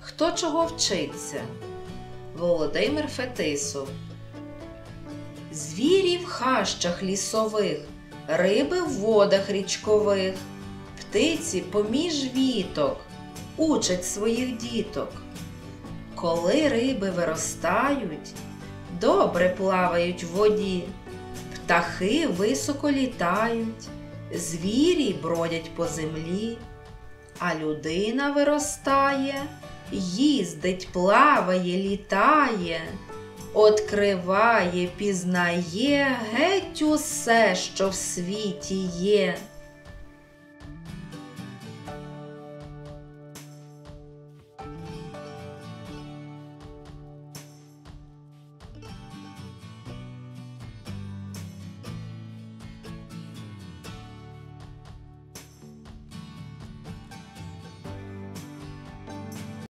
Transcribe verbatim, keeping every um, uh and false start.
Хто чого вчиться? Володимир Фетисов. Звірі в хащах лісових, риби в водах річкових, птиці поміж віток учать своїх діток. Коли риби виростають, добре плавають в воді, птахи високо літають, звірі бродять по землі, а людина виростає, їздить, плаває, літає, откриває, пізнає геть усе, що в світі є.